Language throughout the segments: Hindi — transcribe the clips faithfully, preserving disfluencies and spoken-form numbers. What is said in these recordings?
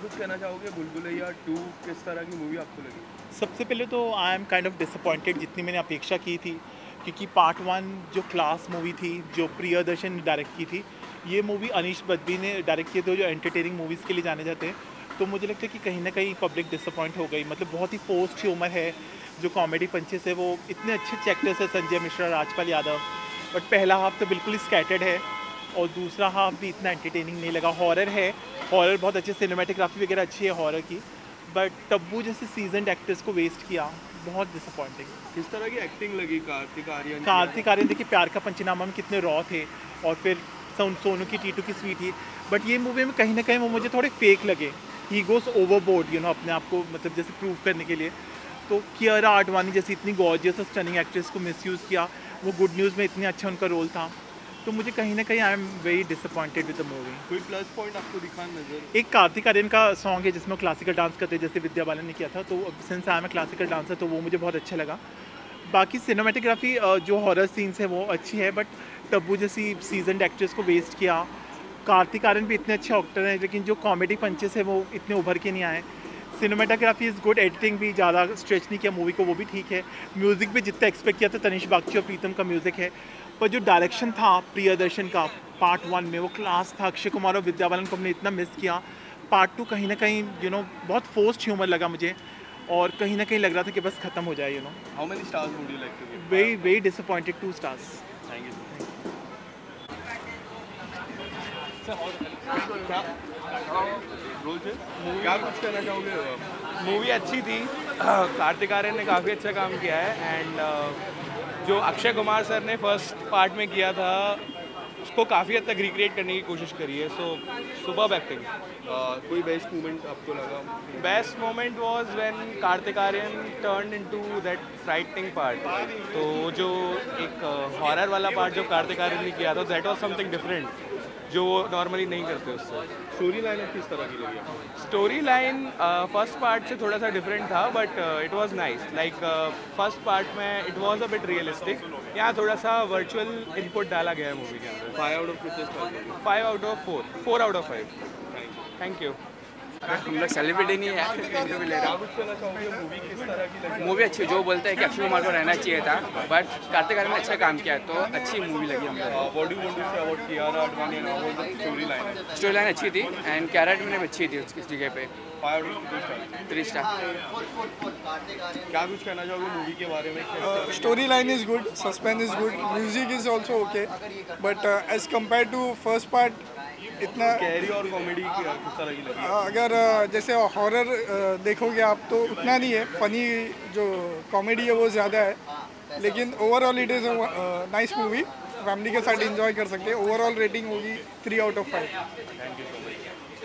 कुछ कहना चाहोगे भूल-भुलैया टू किस तरह की मूवी आपको लगी? सबसे पहले तो I am kind of disappointed जितनी मैंने अपेक्षा की थी, क्योंकि पार्ट वन जो क्लास मूवी थी जो प्रियदर्शन ने डायरेक्ट की थी, ये मूवी अनीश बद्री ने डायरेक्ट किए थे जो एंटरटेनिंग मूवीज़ के लिए जाने जाते हैं। तो मुझे लगता है कि कहीं ना कहीं पब्लिक डिसअपॉइंट हो गई। मतलब बहुत ही फोर्स्ड ह्यूमर है, जो कॉमेडी पंचेस है वो इतने अच्छे अच्छे एक्टर्स है, संजय मिश्रा, राजपाल यादव, बट पहला हाफ तो बिल्कुल ही स्कैटर्ड है और दूसरा हाफ भी इतना एंटरटेनिंग नहीं लगा। हॉरर है, हॉरर बहुत अच्छे, सिनेमेटोग्राफी वगैरह अच्छी है हॉरर की, बट तब्बू जैसे सीजन एक्टर्स को वेस्ट किया, बहुत डिसअपॉइंटिंग। किस तरह की एक्टिंग लगी कार्तिक आर्यन की? कार्तिक आर्यन देखिए प्यार का पंचनामा में कितने रॉ थे, और फिर सोन सोनू की टीटू की स्वीट थी, बट ये मूवी में कहीं ना कहीं वो मुझे थोड़े फेक लगे। He goes overboard you know अपने आप को मतलब जैसे प्रूव करने के लिए। तो कियारा आडवाणी जैसी इतनी गॉर्जियस और स्टनिंग एक्ट्रेस को मिसयूज़ किया। वो गुड न्यूज़ में इतनी अच्छा उनका रोल था, तो मुझे कहीं ना कहीं I am very disappointed with the movie. कोई प्लस पॉइंट आपको दिखा नजर? एक कार्तिक आर्यन का सॉन्ग है जिसमें क्लासिकल डांस करते हैं, जैसे विद्या बालन ने किया था, तो since I am classical dancer तो वो मुझे बहुत अच्छा लगा। बाकी सिनेमेटोग्राफी जो हॉरर सीन्स है वो अच्छी है, बट तब्बू जैसी सीजन एक्ट्रेस को वेस्ट किया। कार्तिक आर्यन भी इतने अच्छे एक्टर हैं, लेकिन जो कॉमेडी पंचेस है वो इतने उभर के नहीं आए। सिनेमेटोग्राफी इज़ गुड, एडिटिंग भी ज़्यादा स्ट्रेच नहीं किया मूवी को, वो भी ठीक है। म्यूज़िक भी जितना एक्सपेक्ट किया था, तनिष बागची और प्रीतम का म्यूज़िक है, पर जो डायरेक्शन था प्रियदर्शन का पार्ट वन में वो क्लास था। अक्षय कुमार और विद्या बालन को हमने इतना मिस किया। पार्ट टू कहीं ना कहीं यू नो बहुत फोर्स्ड ह्यूमर लगा मुझे, और कहीं ना कहीं लग रहा था कि बस खत्म हो जाए। You know how many stars would you like to give? Very very disappointed, two stars. Thank you. क्या रोल थे? क्या कुछ कहना चाहोगे? मूवी अच्छी थी, कार्तिक आर्यन ने काफ़ी अच्छा काम किया है, एंड जो अक्षय कुमार सर ने फर्स्ट पार्ट में किया था उसको काफ़ी हद तक रिक्रिएट करने की कोशिश करी है। So superb acting. कोई बेस्ट मोमेंट आपको लगा? Best moment was when Kartik Aaryan turn into that frightening part. तो जो एक हॉरर वाला पार्ट जो कार्तिक आर्यन ने किया था, दैट वाज समथिंग डिफरेंट जो वो नॉर्मली नहीं करते उससे। स्टोरी लाइन किस तरह की लगी आपको? स्टोरी लाइन फर्स्ट पार्ट से थोड़ा सा डिफरेंट था, but it was nice. Like first part में it was a bit realistic, यहाँ थोड़ा सा वर्चुअल इनपुट डाला गया है मूवी के अंदर। फाइव आउट ऑफ कितने? Five out of four four out of five. Thank you. हम लोग सेलिब्रिटी नहीं है, इंटरव्यू ले रहा क्या कुछ कहना चाहोगे मूवी किस तरह की लगी? हूँ। मूवी अच्छी, जो बोलते हैं कि अक्षय कुमार को रहना चाहिए था, बट कार्तिक आर्यन ने अच्छा काम किया, तो अच्छी मूवी लगी हमको। What do you want to say about Kiara Advani and how the story line? Story line अच्छी थी, एंड कैरेक्टर भी अच्छी थी उसकी जगह पे। Five out of two star. Three star. क्या कुछ कहना चाहोगे मूवी के बारे में? Story line is good, suspense is good, music is also okay, but uh, as compared to first part, इतना कैरी और कॉमेडी किस तरह की लगी? uh, अगर uh, जैसे हॉरर uh, देखोगे आप तो उतना नहीं है, फनी जो कॉमेडी है वो ज़्यादा है, लेकिन overall it is a nice movie, family के साथ एंजॉय कर सकते हैं। ओवरऑल रेटिंग होगी three out of five. Thank you so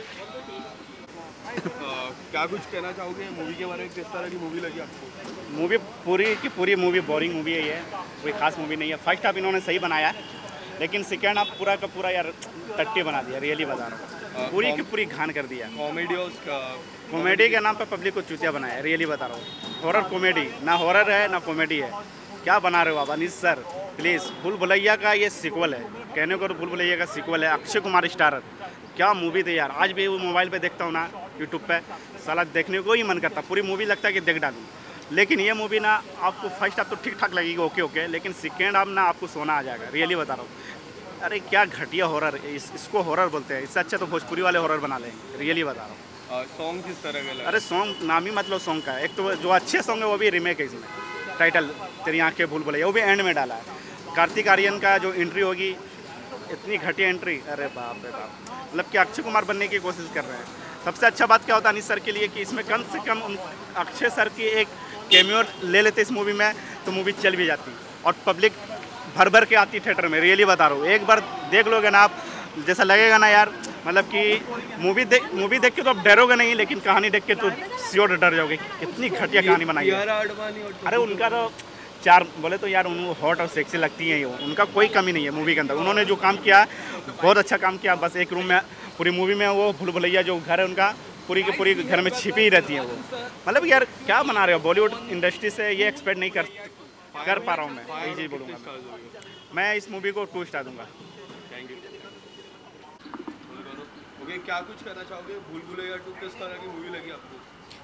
much. क्या कुछ कहना चाहोगे मूवी के बारे में? किस तरह की मूवी लगी आपको? मूवी पूरी की पूरी मूवी बोरिंग मूवी है ये, कोई खास मूवी नहीं है। फर्स्ट हाफ इन्होंने सही बनाया, लेकिन सेकेंड हाफ पूरा का पूरा यार टट्टी बना दिया, रियली बता रहा हूँ। पूरी की पूरी घान कर दिया। कॉमेडी और कॉमेडी के नाम पे पब्लिक को चूतिया बनाया, रियली बता रहा हूँ। हॉरर कॉमेडी, ना हॉरर है ना कॉमेडी है, क्या बना रहे हो आप अनीश सर? प्लीज़, भूल भुलैया का ये सीक्वल है, कहने को तो भूल भुलैया का सीक्वल है। अक्षय कुमार स्टारर, क्या मूवी थी यार। आज भी वो मोबाइल पे देखता हूँ ना, यूट्यूब पे, साला देखने को ही मन करता, पूरी मूवी लगता है कि देख डालूँ। लेकिन ये मूवी ना आपको फर्स्ट हाफ तो ठीक ठाक लगेगी, ओके ओके, लेकिन सेकेंड हाफ ना आपको सोना आ जाएगा, रियली बता रहा हूँ। अरे क्या घटिया हॉरर, इस, इसको हॉरर बोलते हैं, इससे अच्छा तो भोजपुरी वाले हॉरर बना लेंगे, रियली बता रहा हूँ। सॉन्ग किस तरह का लगा? अरे सॉन्ग नाम ही मतलब सॉन्ग का है। एक तो जो अच्छे सॉन्ग है वो भी रीमेक है इसमें, टाइटल तेरी आंखें भूल भुलैया, वो भी एंड में डाला है। कार्तिक आर्यन का जो एंट्री होगी, इतनी घटिया एंट्री, अरे बाप रे बाप, मतलब कि अक्षय कुमार बनने की कोशिश कर रहे हैं। सबसे अच्छा बात क्या होता है अनीश सर के लिए कि इसमें कम से कम अक्षय सर की एक कैमियो ले लेते इस मूवी में, तो मूवी चल भी जाती और पब्लिक भर भर के आती थिएटर में, रियली बता रहा हूँ। एक बार देख लोगे ना आप, जैसा लगेगा ना यार, मतलब कि मूवी देख मूवी देख के तो आप डरोगे नहीं, लेकिन कहानी देख के तो श्योर डर जाओगे, कितनी घटिया कहानी बनाई है। अरे उनका तो चार बोले तो यार उनको हॉट और सेक्सी लगती है, वो उनका कोई कमी नहीं है मूवी के अंदर। उन्होंने जो काम किया बहुत अच्छा काम किया। बस एक रूम में पूरी मूवी में वो भूल भुलैया जो घर है उनका, पूरी की पूरी घर में छिपी ही रहती है वो। मतलब यार क्या बना रहे हो, बॉलीवुड इंडस्ट्री से ये एक्सपेक्ट नहीं कर कर पा रहा हूँ मैं, यही चीज़ बोलूँगा। मैं इस मूवी को टू स्टार दूंगा। Thank you. ओके, क्या कुछ कहना चाहोगे भूल भुलैया टू किस तरह की मूवी लगी आपको?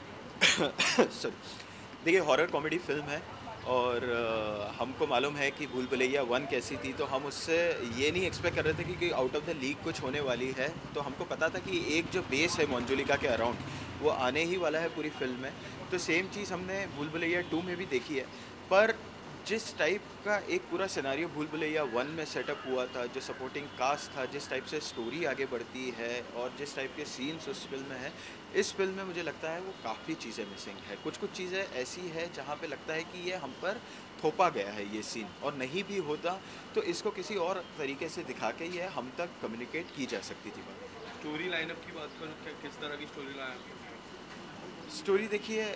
सॉरी, देखिए हॉरर कॉमेडी फिल्म है और अ, हमको मालूम है कि भूल भुलैया वन कैसी थी, तो हम उससे ये नहीं एक्सपेक्ट कर रहे थे कि, कि आउट ऑफ द लीग कुछ होने वाली है। तो हमको पता था कि एक जो बेस है मंजुलिका के अराउंड वो आने ही वाला है पूरी फिल्म में। तो सेम चीज़ हमने भूल भुलैया टू में भी देखी है, पर जिस टाइप का एक पूरा सिनारियो भूल भुलैया वन में सेटअप हुआ था, जो सपोर्टिंग कास्ट था, जिस टाइप से स्टोरी आगे बढ़ती है और जिस टाइप के सीन्स उस फिल्म में है, इस फिल्म में मुझे लगता है वो काफ़ी चीज़ें मिसिंग है। कुछ कुछ चीज़ें ऐसी है जहाँ पे लगता है कि ये हम पर थोपा गया है ये सीन, और नहीं भी होता तो इसको किसी और तरीके से दिखा के ये हम तक कम्युनिकेट की जा सकती थी बात। स्टोरी लाइनअप की बात करूँ, किस तरह की स्टोरी लाइन? स्टोरी देखिए,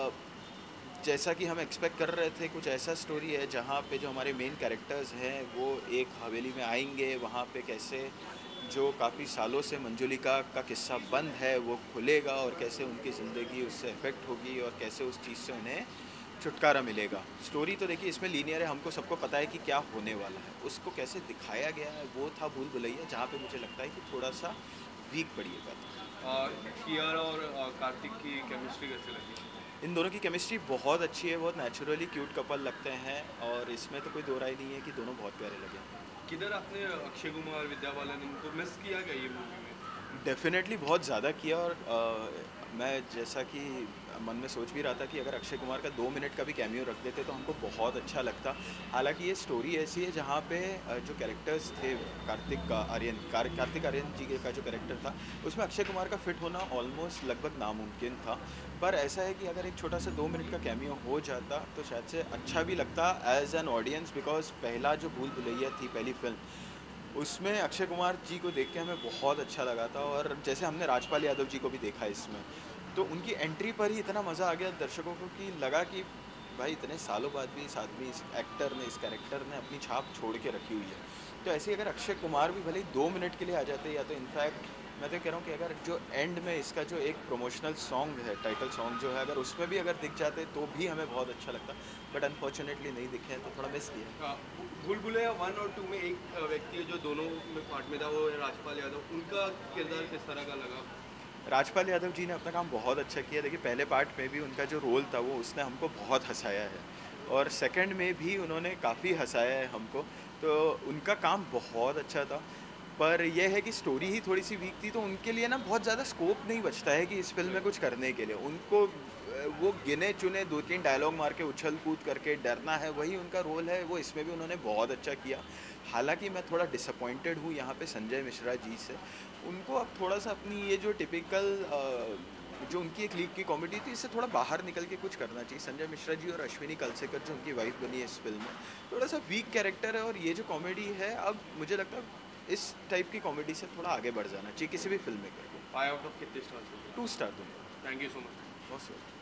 जैसा कि हम एक्सपेक्ट कर रहे थे, कुछ ऐसा स्टोरी है जहाँ पे जो हमारे मेन कैरेक्टर्स हैं वो एक हवेली में आएंगे, वहाँ पे कैसे जो काफ़ी सालों से मंजुलिका का किस्सा बंद है वो खुलेगा और कैसे उनकी ज़िंदगी उससे इफ़ेक्ट होगी और कैसे उस चीज़ से उन्हें छुटकारा मिलेगा। स्टोरी तो देखिए इसमें लीनियर है, हमको सबको पता है कि क्या होने वाला है, उसको कैसे दिखाया गया है वो था भूल भुलैया, जहाँ पे मुझे लगता है कि थोड़ा सा वीक पड़ी है बात। कियारा और कार्तिक की केमिस्ट्री कैसे लगी? इन दोनों की केमिस्ट्री बहुत अच्छी है, बहुत नेचुरली क्यूट कपल लगते हैं और इसमें तो कोई दो राय नहीं है कि दोनों बहुत प्यारे लगे। किधर आपने अक्षय कुमार, विद्या बालन इनको मिस किया क्या ये मूवी में? डेफिनेटली बहुत ज़्यादा किया, और आ, मैं जैसा कि मन में सोच भी रहा था कि अगर अक्षय कुमार का दो मिनट का भी कैमियो रख देते तो हमको बहुत अच्छा लगता। हालांकि ये स्टोरी ऐसी है जहाँ पे जो कैरेक्टर्स थे, कार्तिक का आर्यन कार, कार्तिक आर्यन जी का जो कैरेक्टर था उसमें अक्षय कुमार का फिट होना ऑलमोस्ट लगभग नामुमकिन था। पर ऐसा है कि अगर एक छोटा सा दो मिनट का कैमियो हो जाता तो शायद से अच्छा भी लगता एज एन ऑडियंस, बिकॉज पहला जो भूल भुलैया थी पहली फिल्म, उसमें अक्षय कुमार जी को देख के हमें बहुत अच्छा लगा था। और जैसे हमने राजपाल यादव जी को भी देखा इसमें, तो उनकी एंट्री पर ही इतना मज़ा आ गया दर्शकों को कि लगा कि भाई इतने सालों बाद भी इस आदमी, इस एक्टर ने, इस कैरेक्टर ने अपनी छाप छोड़ के रखी हुई है। तो ऐसे ही अगर अक्षय कुमार भी भले ही दो मिनट के लिए आ जाते, या तो इनफैक्ट मैं तो कह रहा हूँ कि अगर जो एंड में इसका जो एक प्रमोशनल सॉन्ग है, टाइटल सॉन्ग जो है, अगर उसमें भी अगर दिख जाते तो भी हमें बहुत अच्छा लगता, बट अनफॉर्चुनेटली नहीं दिखे हैं तो थोड़ा मिस किया। भूल भुलैया वन और टू में एक व्यक्ति है जो दोनों में पार्ट में था, वो है राजपाल यादव। उनका किरदार किस तरह का लगा? राजपाल यादव जी ने अपना काम बहुत अच्छा किया। देखिए पहले पार्ट में भी उनका जो रोल था वो उसने हमको बहुत हंसाया है, और सेकंड में भी उन्होंने काफ़ी हंसाया है हमको, तो उनका काम बहुत अच्छा था। पर यह है कि स्टोरी ही थोड़ी सी वीक थी, तो उनके लिए ना बहुत ज़्यादा स्कोप नहीं बचता है कि इस फिल्म में कुछ करने के लिए। उनको वो गिने चुने दो तीन डायलॉग मार के उछल कूद करके डरना है, वही उनका रोल है। वो इसमें भी उन्होंने बहुत अच्छा किया। हालांकि मैं थोड़ा डिसअपॉइंटेड हूँ यहाँ पे संजय मिश्रा जी से। उनको अब थोड़ा सा अपनी ये जो टिपिकल जो उनकी एक लीग की कॉमेडी थी, इससे थोड़ा बाहर निकल के कुछ करना चाहिए। संजय मिश्रा जी और अश्विनी कलसेकर जो उनकी वाइफ बनी है इस फिल्म में, थोड़ा सा वीक कैरेक्टर है। और ये जो कॉमेडी है, अब मुझे लगता है इस टाइप की कॉमेडी से थोड़ा आगे बढ़ जाना चाहिए किसी भी फिल्म मेकर को। फाइव आउट ऑफ कितने स्टार? टू स्टार दूँगा। Thank you so much. बहुत